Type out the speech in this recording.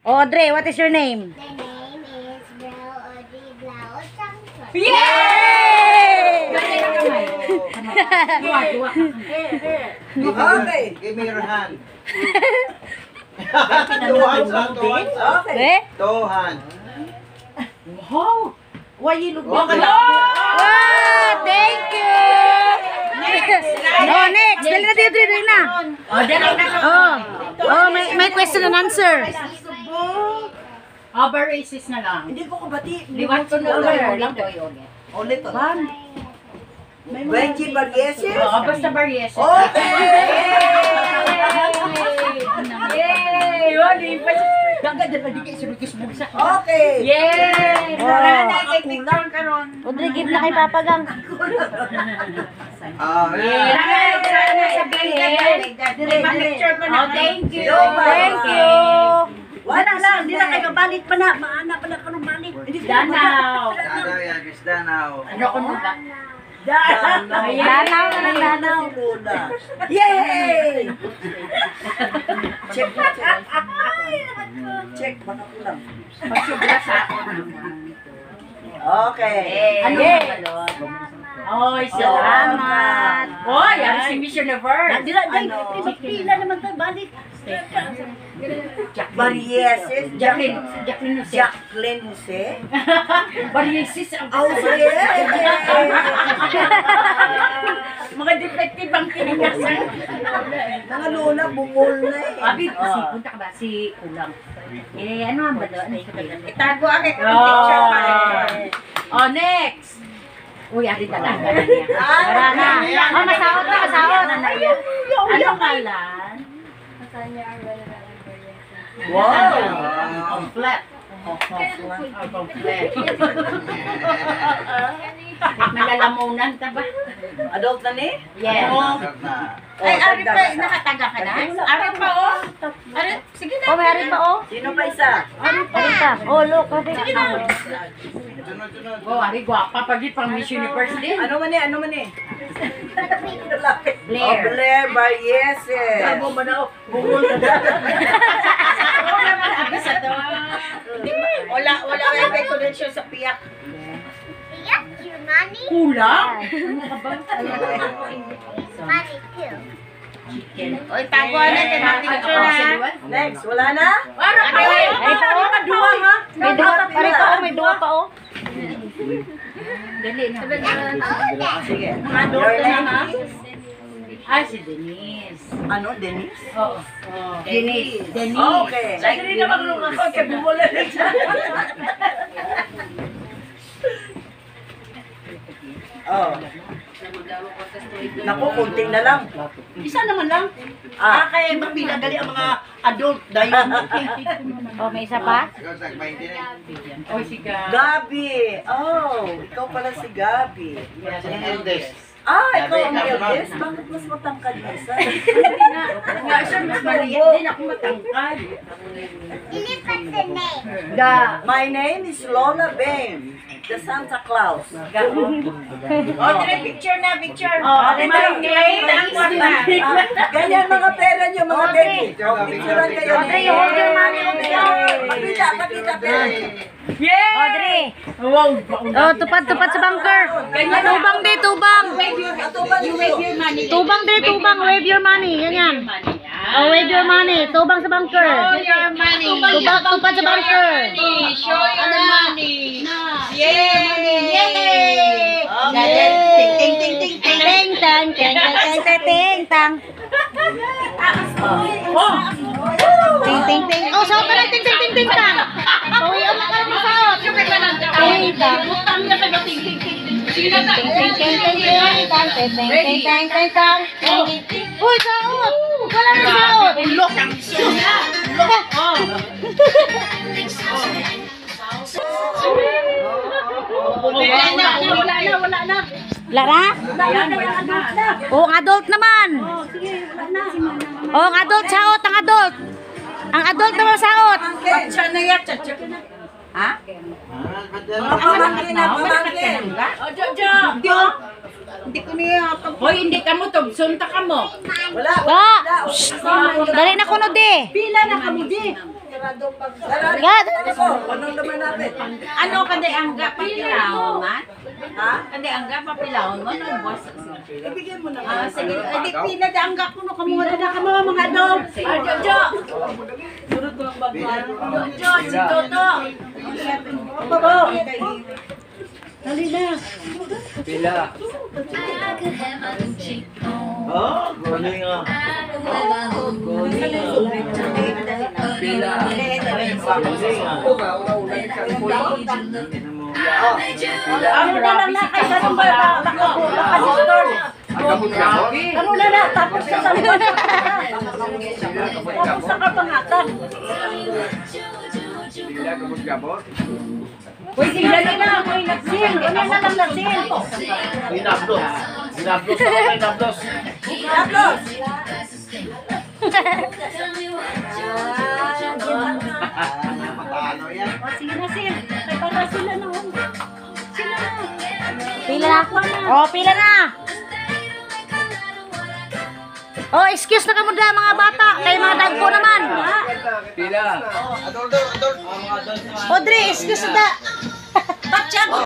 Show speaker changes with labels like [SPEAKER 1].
[SPEAKER 1] Audrey, what is your name?
[SPEAKER 2] The name is Bro Audrey Blau Changchon.
[SPEAKER 1] Yay!
[SPEAKER 3] Okay.
[SPEAKER 4] Give me your hand.
[SPEAKER 3] Two hands, ha? Two hands, ha?
[SPEAKER 1] Eh?
[SPEAKER 4] Two hands.
[SPEAKER 3] Wow! Why you look
[SPEAKER 1] Wow! Thank you! Oh, next. Dali na dito, dali na. Oh, may question and answer.
[SPEAKER 5] Racist na lang.
[SPEAKER 3] Hindi ko kabati.
[SPEAKER 5] Liwat ko na lang.
[SPEAKER 3] Ulit. Ban. Benji Barieses?
[SPEAKER 5] Oo, basta baryeses.
[SPEAKER 3] Okay!
[SPEAKER 5] Yay! Wali pa siya. Gagad na di kayo sunod mo sa.
[SPEAKER 3] Okay!
[SPEAKER 5] Yay!
[SPEAKER 1] Oh.
[SPEAKER 5] Kay picture ka ron.
[SPEAKER 1] Audrey, give na kay Papa Gang.
[SPEAKER 5] Yay! Sana sabihin. Pa-picture ko na. Thank you.
[SPEAKER 1] Thank you.
[SPEAKER 3] Wala lang, hindi na kayo balik pa na. Maana pa na ka ng balik.
[SPEAKER 5] Danaw.
[SPEAKER 4] Danaw yan, Miss Danaw.
[SPEAKER 5] Ano ko ba?
[SPEAKER 3] Danaw.
[SPEAKER 1] Danaw na ng Danaw.
[SPEAKER 3] Yay! Check. Check, baka ko lang.
[SPEAKER 5] Pagsubla sa ako.
[SPEAKER 3] Okay.
[SPEAKER 5] Ano ba balon? Oy, salamat. Oy, yan si Miss Universe.
[SPEAKER 3] Pila naman tayo, balik. Barieses.
[SPEAKER 5] Jacqueline Jose.
[SPEAKER 3] Jacqueline Jose.
[SPEAKER 5] Baryeses ang mga detective ang kinikasan.
[SPEAKER 3] Mga lola, bungol na eh.
[SPEAKER 5] Abi, si punta ka ba? Si Kulang. Ano ang ba doon?
[SPEAKER 3] Itago ang
[SPEAKER 5] picture pa. Oh, next. Uy, ari talaga na niya.
[SPEAKER 1] Wala na. Oh, masahot na, masahot.
[SPEAKER 5] Anong kalan?
[SPEAKER 3] Wow!
[SPEAKER 5] Complete. Complete. Nalalamunan ka ba?
[SPEAKER 3] Adult na ni?
[SPEAKER 5] Yes. Ay, ari pa, nakataga ka na? Ari pa, oh. Ari, sige na.
[SPEAKER 1] Oh, may hari pa, oh.
[SPEAKER 3] Sino pa isa?
[SPEAKER 1] Hari pa. Oh, look.
[SPEAKER 5] Sige na. Oh, ari, gwapa. Pagi pang Miss Universe din.
[SPEAKER 3] Ano man eh? Ano man eh?
[SPEAKER 5] Blair.
[SPEAKER 3] Oh, Blair Barieses. Sabo man ako. Bungol ka na.
[SPEAKER 5] Ako naman, abi sa to. Wala may connection sa piyak.
[SPEAKER 2] Yes, your money.
[SPEAKER 5] Kulang?
[SPEAKER 2] Money too.
[SPEAKER 5] Oy, taguan natin ang picture na.
[SPEAKER 3] Next, wala na?
[SPEAKER 5] Ano pa?
[SPEAKER 1] Hari pa, oh.
[SPEAKER 3] Dua ha?
[SPEAKER 1] May dua pa, may dua pa, oh.
[SPEAKER 5] Dali na.
[SPEAKER 3] Sige.
[SPEAKER 5] Your
[SPEAKER 3] Your
[SPEAKER 5] name
[SPEAKER 3] name
[SPEAKER 5] is? Ah, si Denise.
[SPEAKER 3] Ano, Denise?
[SPEAKER 5] Oo. Denise.
[SPEAKER 3] Okay.
[SPEAKER 5] Sige rin naman nung ako, kaya bumula rin siya.
[SPEAKER 3] Oh. Naku, kunting na lang.
[SPEAKER 5] Isa naman lang. Kaya mapinagali ang mga adult dahil.
[SPEAKER 1] Oh, may isa pa?
[SPEAKER 5] Oy, si Gab.
[SPEAKER 3] Gabi. Oh, ikaw pala si Gabi.
[SPEAKER 4] Eldest.
[SPEAKER 3] Ikaw ang eldest? Bakit mas matangkad mo isa?
[SPEAKER 5] Nga siya, mas maliit din ako matangkad.
[SPEAKER 2] Ilipat the name.
[SPEAKER 3] My name is Lola Bane, the Santa Claus.
[SPEAKER 5] Picture na, picture.
[SPEAKER 3] My
[SPEAKER 5] My name is Kwarta.
[SPEAKER 3] Ganyan mga pera niyo, mga baby. Picturean kayo.
[SPEAKER 1] Audrey, you hold your money, Audrey.
[SPEAKER 3] Pakita pera.
[SPEAKER 5] Yay!
[SPEAKER 1] Audrey.
[SPEAKER 5] Wow!
[SPEAKER 1] Oh, tupad sa bunker. Tubang di, tubang.
[SPEAKER 5] You wave your money.
[SPEAKER 1] Tubang di, tubang. Wave your money. Ganyan. Oh, wave your money. Tubang sa bunker.
[SPEAKER 5] Show your money.
[SPEAKER 1] Tupad sa bunker.
[SPEAKER 5] Show your money. Yay!
[SPEAKER 1] Yay!
[SPEAKER 5] Ting, ting, ting, ting, ting.
[SPEAKER 1] Ting tang, ting tang, ting tang.
[SPEAKER 5] Oh!
[SPEAKER 1] Ting ting ting. Oh, saot na lang ting ting ting ting tang. Tuwi ang makarang saot. Ting tang. Ting ting ting ting tang, ting ting ting ting tang. Uy, saot. Wala na saot.
[SPEAKER 5] Ulok ang siya. Oh! Wala na.
[SPEAKER 1] Lara? Oh, ang adult naman. Oh, ang adult saot, ang adult. Ang adult naman saot.
[SPEAKER 5] Siya na yan. Ha?
[SPEAKER 3] Pamangkin na, pamangkin.
[SPEAKER 5] Jojo! Hindi ko niya. Hoy, hindi ka mo. Tugsunta ka mo.
[SPEAKER 3] Wala.
[SPEAKER 1] Ba. Dali na kuno di.
[SPEAKER 5] Pila na ka mo di. Sarado pag...
[SPEAKER 1] God.
[SPEAKER 5] Anong naman natin?
[SPEAKER 6] Ano kandi ang gapapilahon man?
[SPEAKER 5] Ha?
[SPEAKER 6] Kandi ang gapapilahon mo no boss.
[SPEAKER 5] Ibigyan mo na.
[SPEAKER 6] Ah sige, di pila da ang gapo no kamo na ka mga dog. Ah Jojo. Surut ko ang bagwan. Jojo, si Toto.
[SPEAKER 5] Babo.
[SPEAKER 3] Dali na.
[SPEAKER 4] Pila. Oh, guling ah. Pila.
[SPEAKER 3] Ano na lang na kay ganun ba nakadistort. Ano na na tapos sa salon. Tapos sa kapangatan. Uy, sila na, uy, nagsin. Ganyan na lang nagsin.
[SPEAKER 4] Hinaplos. Hinaplos ako, hinaplos.
[SPEAKER 5] Tapos.
[SPEAKER 4] Matalo yan.
[SPEAKER 3] O, sige na, Sil. Kaya para sila noon. Sila na.
[SPEAKER 1] Pila na. Oh, pila na. Oh, excuse na kamo da mga bata. Kay mga dagko naman.
[SPEAKER 4] Pila. Adol, adol, adol.
[SPEAKER 1] Audrey, excuse na da.